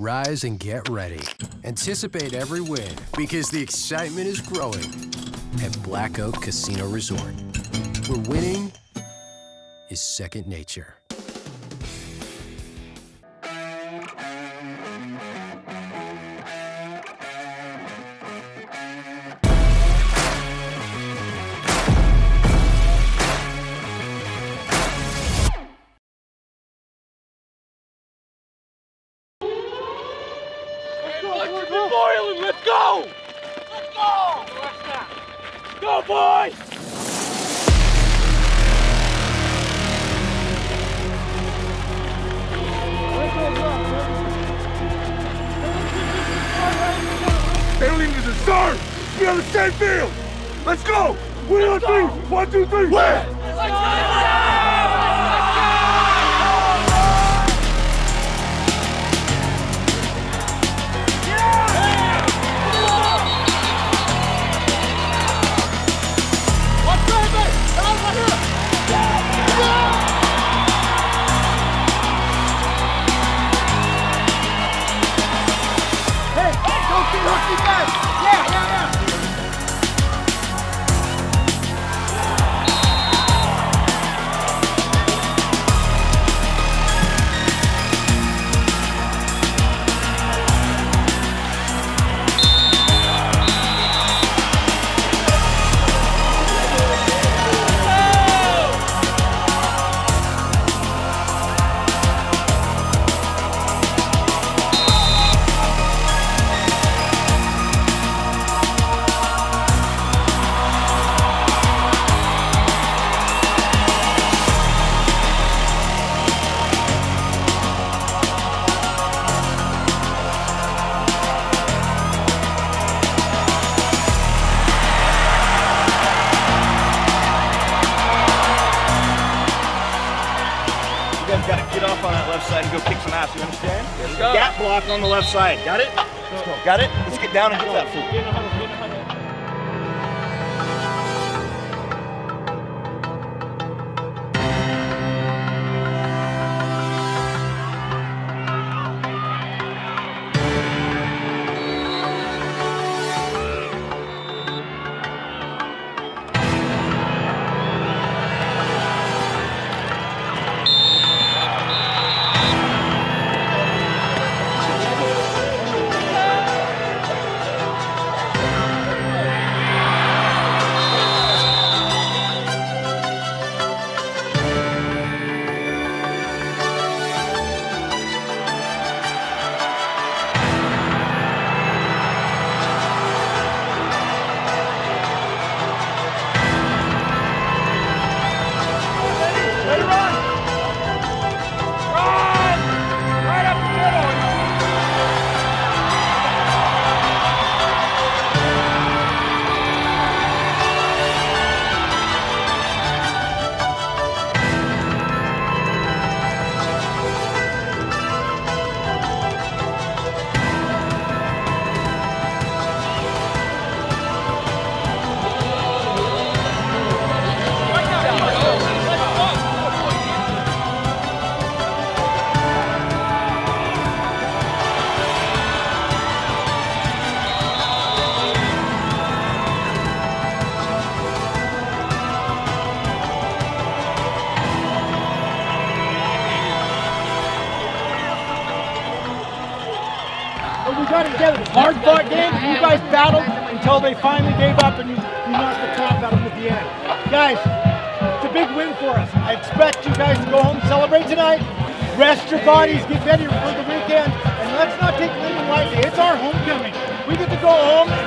rise and get ready. Anticipate every win because the excitement is growing at Black Oak Casino Resort, where winning is second nature. Let's go! Let's go! Go, boys! Failing is a start! Be on the same field! Let's go! Win on three! 1, 2, 3! Win! Let's go! And go kick some ass, you understand? Gap block on the left side. Got it? Got it? Let's get down and get that fool. Hard-fought game. You guys battled until they finally gave up and you knocked the top out of them at the end. Guys, it's a big win for us. I expect you guys to go home and celebrate tonight. Rest your bodies, get ready for the weekend, and let's not take it lightly. It's our homecoming. We get to go home